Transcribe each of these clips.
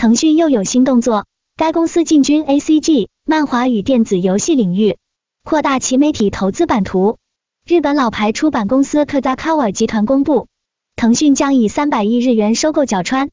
腾讯又有新动作，该公司进军 ACG 漫画与电子游戏领域，扩大其媒体投资版图。日本老牌出版公司 Kadokawa 集团公布，腾讯将以300亿日元收购角川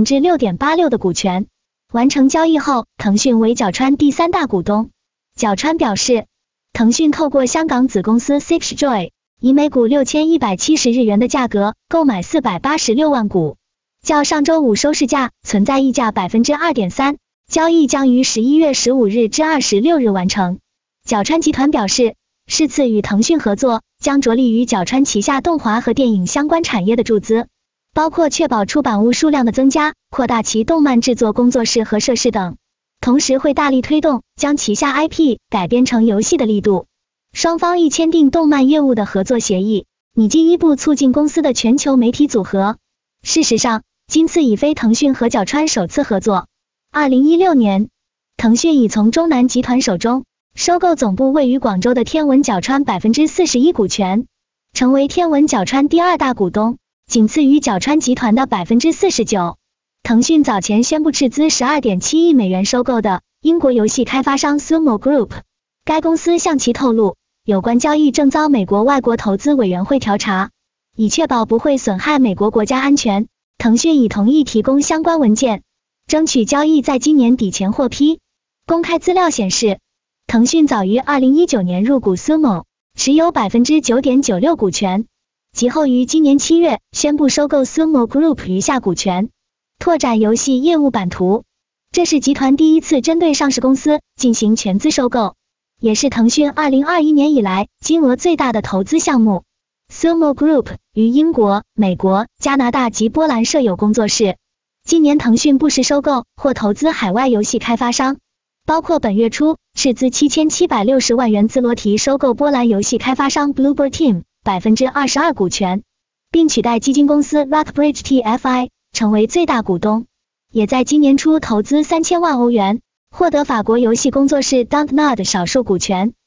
6.86% 的股权。完成交易后，腾讯为角川第3大股东。角川表示，腾讯透过香港子公司 SixJoy， 以每股6170日元的价格购买486万股，较上周五收市价存在溢价 2.3%， 交易将于11月15日至26日完成。角川集团表示，是次与腾讯合作将着力于角川旗下动画和电影相关产业的注资，包括确保出版物数量的增加，扩大其动漫制作工作室和设施等，同时会大力推动将旗下 IP 改编成游戏的力度。双方亦签订动漫业务的合作协议，拟进一步促进公司的全球媒体组合。事实上，今次已非腾讯和角川首次合作。2016年，腾讯已从中南集团手中收购总部位于广州的天文角川 41% 股权，成为天文角川第2大股东，仅次于角川集团的 49%。腾讯早前宣布斥资 12.7 亿美元收购的英国游戏开发商 Sumo Group， 该公司向其透露，有关交易正遭美国外国投资委员会调查，以确保不会损害美国国家安全。腾讯已同意提供相关文件，争取交易在今年底前获批。公开资料显示，腾讯早于2019年入股 Sumo， 持有 9.96% 股权，其后于今年7月宣布收购 Sumo Group 余下股权，拓展游戏业务版图。这是集团第一次针对上市公司进行全资收购，也是腾讯2021年以来金额最大的投资项目。Sumo Group 于英国、美国、加拿大及波兰设有工作室。今年腾讯不时收购或投资海外游戏开发商，包括本月初斥资7760万元自罗提收购波兰游戏开发商 Bluebird Team 22% 股权，并取代基金公司 Rockbridge TFI 成为最大股东。也在今年初投资3000万欧元，获得法国游戏工作室 Dontnod 少数股权。